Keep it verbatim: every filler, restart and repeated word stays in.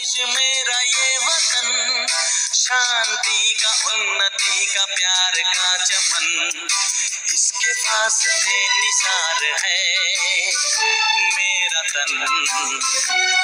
देश मेरा ये वतन, शांति का उन्नति का प्यार का चमन, इसके वास्ते निसार है मेरा तन।